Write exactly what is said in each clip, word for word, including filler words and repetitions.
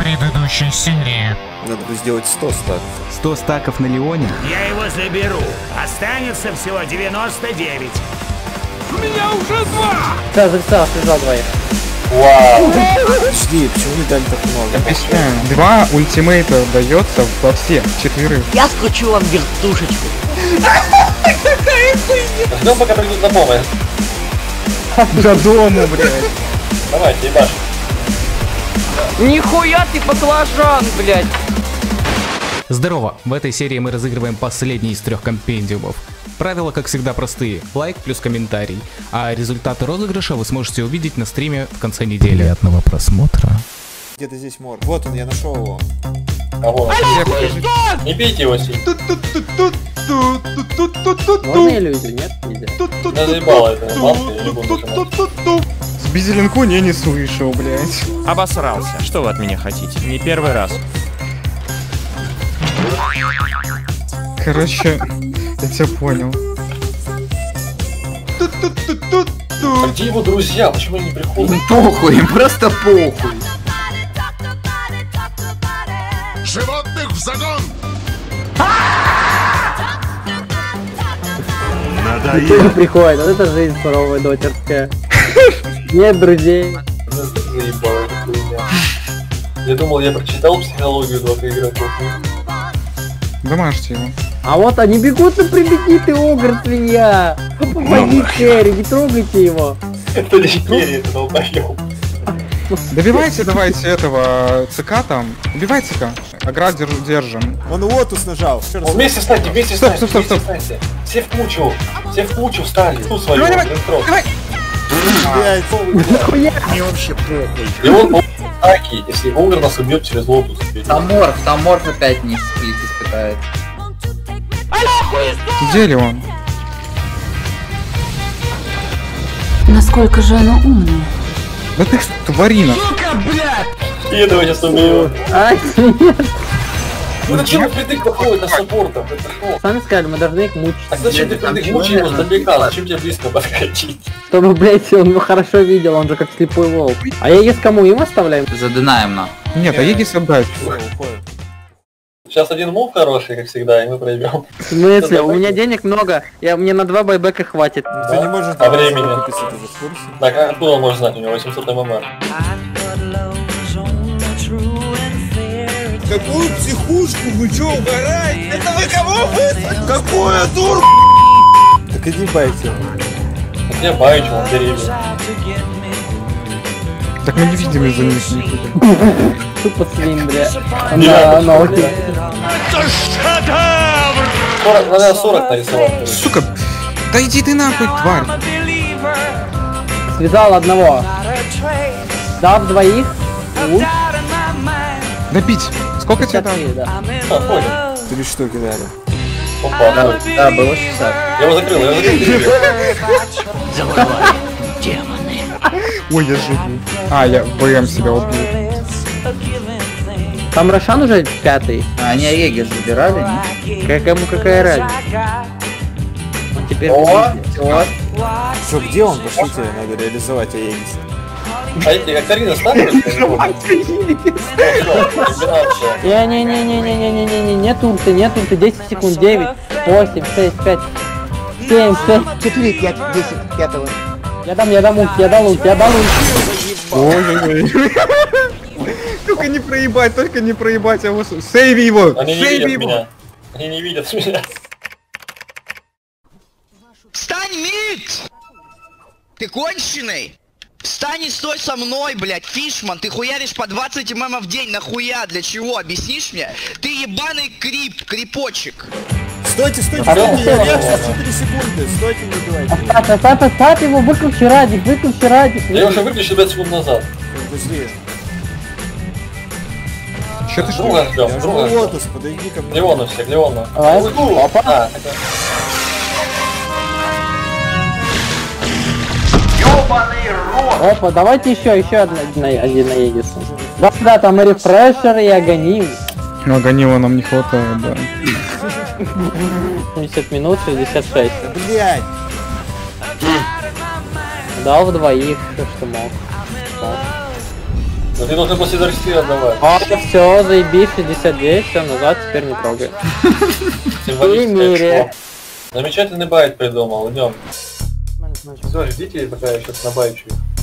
предыдущей серии. Надо бы сделать сто стаков. сто стаков на Леоне? Я его заберу. Останется всего девяносто девять. У меня уже два! Да, записал, связал двоих. Вау! Подожди, почему не дали так много? Объясняю. Два ультимейта дается во всех четверых. Я скручу вам вертушечку. Ждем, пока придут на помощь. До дому, блядь. Давайте, ебашь. Нихуя ты баклажан, блядь. Здорово! В этой серии мы разыгрываем последний из трех компендиумов. Правила, как всегда, простые. Лайк плюс комментарий. А результаты розыгрыша вы сможете увидеть на стриме в конце недели. Приятного просмотра. Где-то здесь мор. Вот он, я нашел его. Кого? Не бейте его сильно. Можно иллюзию, нет? Нельзя. Я заебало это. Ладно, я не буду нажимать. С Бизелинку не не слышал, блядь. Обосрался. Что вы от меня хотите? Не первый раз. Короче, я тебя понял. А где его друзья? Почему они не приходят? Похуй, им просто похуй. Животных в загон! Никто не приходит, вот это жизнь суровая дочерская. Нет друзей. Заебало эта хуйня. Я думал, я прочитал психологию двух игроков. Домашьте его. А вот они бегут на прибеги, ты огр, свинья. Помоги Кэрри, не трогайте его. Это не Керри, это долбоёб. Добивайте давайте этого ЦК там. Убивай ЦК. Агра держ- держим. Он лотус нажал. Вместе встаньте, вместе Стоп, встаньте, стоп, стоп, вместе встаньте. Все в кучу, все в кучу встали. Ту свою, Давай, давай, электро. давай. Блядь, Мне вообще похуй. И он по атаке, если Огр нас убьет через лотус. Там морф, там морф опять не сплит испытает. Где ли он? Насколько же она умная. Да ты тварина. И этого сейчас убьет. Ай, нет. Ну зачем вы притык походит на саппортов? Это что? Сами сказали, мы должны их мучить. Так зачем ты притык мучи его сдалека? Зачем тебе близко подходить? Чтобы, блять, он его хорошо видел, он же как слепой волк. А я есть кому им оставляем? Задынаем на. Нет, а Егис отдать. Сейчас один мув хороший, как всегда, и мы пройдем. В смысле? У меня денег много, я, мне на два байбека хватит. ты не можешь По времени. купиться, ты же в курсе? Так, а откуда он может знать? У него восемьсот ММР. Какую психушку? Вы чё, угораете? Это вы кого вызвали? Какую дур... Так иди байте. Где Байчу, он деревья. Так мы не видим из-за них не ходим. Тупо свин, бля. Не Она, надо. она окей. сорок, надо сорок нарисовать. Сука, да иди ты нахуй, тварь. Связал одного. Дав двоих. Луч. Добить. Сколько тебе там? Четыре, да. А, понял. Три штуки дали. Опа, да. Да, было шестьдесят. Я его закрыл, я его закрыл. Ой, я живу. А, я БМ себя убил. Там Рошан уже пятый. А они Аеги забирали, не? Как ему какая разница? Он теперь О, видит. вот. Что, где он? Пошлите, надо реализовать Аегис. А эти как Карина ставит? Не-не-не-не-не-не-не-не, нет ульты, нет ульты, десять секунд, девять, восемь, шесть, пять, семь, шесть, четыре, пять, десять, пятого. Я дам, я дам ульт, я дам ульт, я дам ульт. Ой-ой-ой. Только не проебать, только не проебать, а вот сейви его, Они не сейви видят его. меня. Они не видят меня. Встань, Мит! Ты конченый? Встань и стой со мной, блядь, Фишман, ты хуяришь по двадцать мм в день, нахуя, для чего, объяснишь мне? Ты ебаный крип, крипочек. Стойте, стойте, стойте, я вешаю четыре секунды. Стойте, не убивайте. Оставь, оставь, оставь его, выключи радик, выключи радик. Я уже выключил пять секунд назад. Подожди. Чё ты Друга что? ждем, Я друга жду ждем. лотус, подойди ко мне. Леона все, Леона. Давай. Ну, Опа. а, это- Опа, давайте еще, еще одна, один, один на Егису. Да, да, там и рефрешер, и агоним. Ну, Аганила нам не хватает, да. семьдесят минут, шестьдесят шесть. Блядь. Дал в двоих, все, что мог. Мог. Но ты должен после Дарси отдавать. А, все, заебись, шестьдесят девять, все, назад, теперь не трогай. Символическое. Замечательный байт придумал, идем. Все, ждите, пока я сейчас набайчу.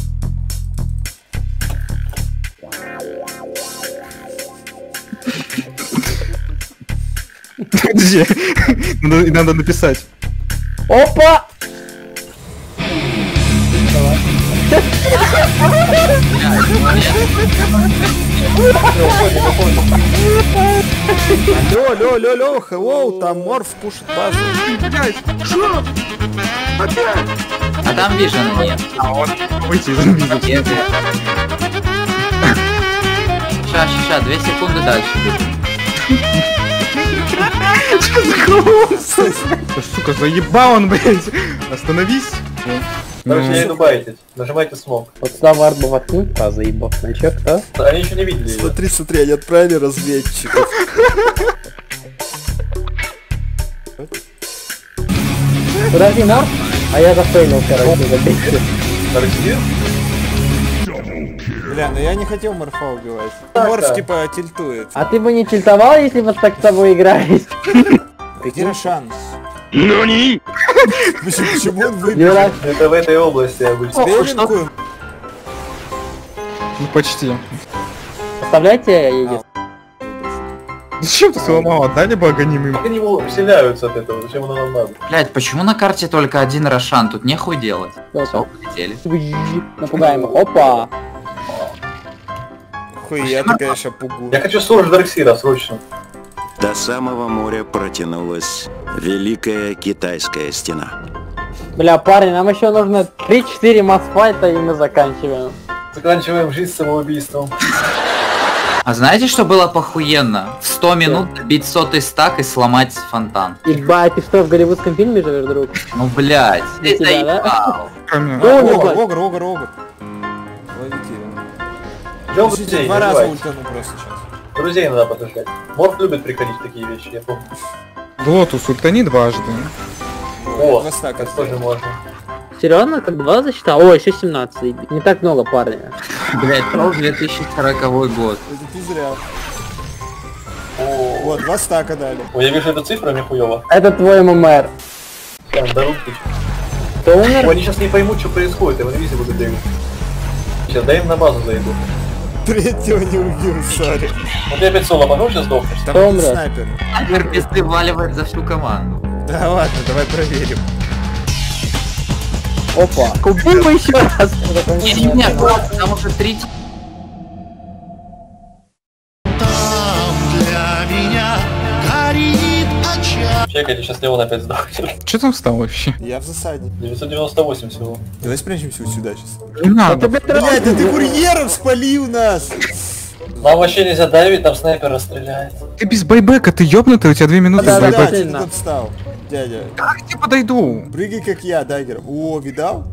Подожди, надо, надо написать. Опа! Алло, алло, алло, алло, hello, там Морф пушит базу. Что? Опять? А там вижен нет. А он выйти из инвиза. Ща, ща, ща, две секунды дальше будет. Что за голос? Сука, заебал он, блядь. Остановись. Короче, я иду байтить. Нажимайте смог. Вот сюда вард бы воткнуть, а заебал. Значок, да? Они еще не видели ее. Смотри, смотри, они отправили разведчиков. Подожди, Морф? А я зафейлил, короче, забейте. Дарси? Бля, ну я не хотел Морфа убивать. Так, Морф да. типа тильтует. А ты бы не тильтовал, если бы так с тобой играть? Где шанс? Ну не! Почему, почему он выбил? Это в этой области обычно. Беленькую? Ну почти. Оставляйте, я едет. Зачем ты сломал? Отдали бы агонимым. Как они вселяются от этого? Зачем оно нам надо? Блять, почему на карте только один Рошан? Тут нехуй делать. Все, полетели. Напугаем их. Опа! Хуя ты, конечно, пугу. Я хочу слушать Дарксира срочно. До самого моря протянулась Великая Китайская стена. Бля, парни, нам еще нужно три-четыре масс-файта, и мы заканчиваем. Заканчиваем жизнь самоубийством. А знаете, что было похуенно? В сто минут добить сотый стак и сломать фонтан. Ебать, ты что, в голливудском фильме живешь, друг? Ну блять, ты тебя, да? заебал. Огр, огр, огр, огр. Ловите. Ждем Подождите, друзей, два не раза забывайте. ультану просто сейчас. Друзей надо подождать. Морф любит приходить в такие вещи, я помню. Глотус, ультани дважды. О, Два стака это тоже можно. Серьезно, как два засчитал? О, еще семнадцать. Не так много, парни. Блять, тролл две тысячи сороковой год. Это ты зря. Вот, два стака дали. Ой, я вижу эту цифру, мне хуёво. Это твой ММР. Там, да руки. Кто умер? Ой, они сейчас не поймут, что происходит, я в инвизе буду бегать. Сейчас, дай им на базу зайду. Третьего не убил, сори. Вот я опять соло могу, сейчас сдохнешь. Там Кто умрет? снайпер. Снайпер пизды валивает за всю команду. Да ладно, давай проверим. Опа. Убил бы еще раз. Не-не-не, там уже три. Чекайте, сейчас Леон опять сдохнет. Что там стало вообще? Я в засаде. девятьсот девяносто восемь всего. Давай спрячемся вот сюда сейчас. Не надо. Блять, да ты курьером спалил нас! Нам вообще нельзя давить, там снайпер расстреляет. Ты без байбека, ты ёбнутый, у тебя две минуты Да, без да, байбека. Ты сильно. тут встал, дядя. Как я подойду? Прыгай как я, даггер. О, видал?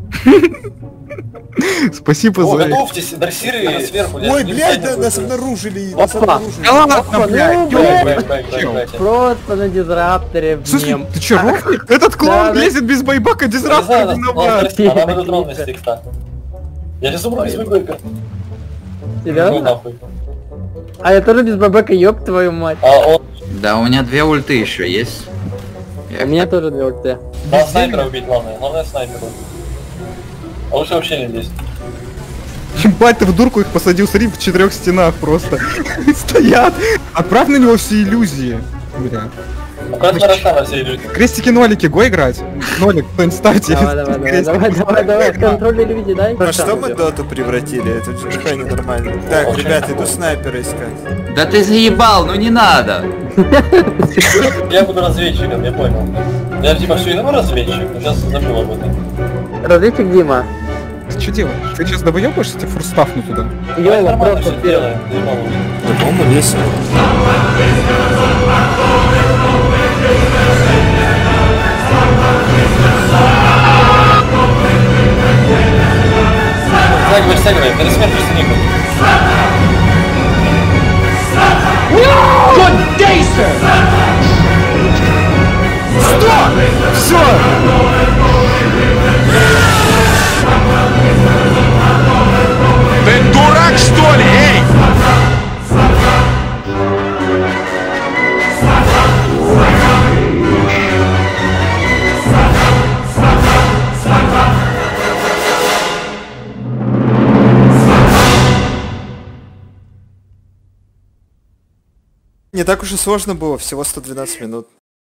Спасибо О, за... готовьтесь, дарсиры сверху. Ой, блядь, да, нас обнаружили, нас Опа. обнаружили. Да ладно, Опа, блядь, ну, ёбаный. блядь. Бэк, бэк, бэк, бэк. Просто на дизрапторе в Слушай, нем. ты чё, ровный? Этот клоун Да, да. лезет без байбака, Не дизраптор знаю, нас- виноват. нас- а нам идут ровно стикста. Я сейчас умру без бэка. Ну Серьезно? нахуй. А я тоже без бабека, ёб твою мать. А он... Да, у меня две ульты еще есть. У меня тоже две ульты. Надо снайпера убить, главное. Главное снайпера убить. А лучше вообще не лезть. Ебать, ты в дурку их посадил, смотри, в четырех стенах просто. Стоят. Отправь на него все иллюзии. Бля. Аккуратно Рошана все люди. Крестики-нолики, го играть. Нолик, кто-нибудь ставьте. Давай, давай, давай, Крестик. давай, давай, давай, контроль иллюзий, дай. Во что мы доту превратили? Это же нихуя не нормально. Так, ребята, иду снайпера искать. Да ты заебал, ну не надо. Я буду разведчиком, я понял. Я типа все равно разведчик, но сейчас забыл об этом. Разведчик Дима. Ты что делаешь? Ты сейчас добоёбаешься, тебе фурстафну туда? Давай Йола, нормально просто все вперед. делаем, заебал уже. Да, по-моему, весело. Стягивай, стягивай, на ресмер просто никак. Все! Ты дурак, что ли, эй? Не так уж и сложно было, всего сто двенадцать минут.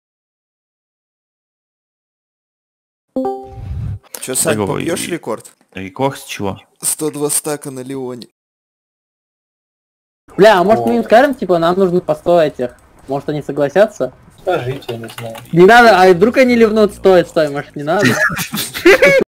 Чё, Сань, побьёшь рекорд? Рекорд с чего? сто два стака на Леоне. Бля, а может мы им скажем, типа, нам нужно по сто этих? Может они согласятся? Скажите, я не знаю. Не надо, а вдруг они ливнут стоит, стой, может не надо?